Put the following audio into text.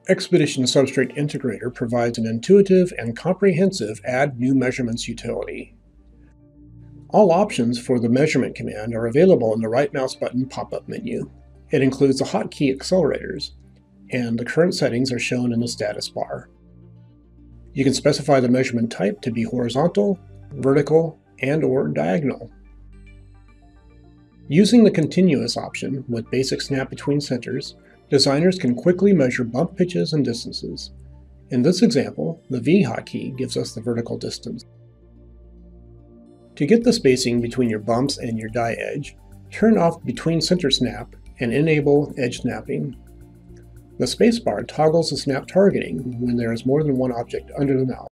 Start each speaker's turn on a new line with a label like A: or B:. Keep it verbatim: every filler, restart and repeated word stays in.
A: Expedition Substrate Integrator provides an intuitive and comprehensive Add New Measurements utility. All options for the measurement command are available in the right mouse button pop-up menu. It includes the hotkey accelerators, and the current settings are shown in the status bar. You can specify the measurement type to be horizontal, vertical, and or diagonal. Using the continuous option with basic snap between centers, designers can quickly measure bump pitches and distances. In this example, the V hotkey gives us the vertical distance. To get the spacing between your bumps and your die edge, turn off Between Center Snap and enable Edge Snapping. The spacebar toggles the snap targeting when there is more than one object under the mouse.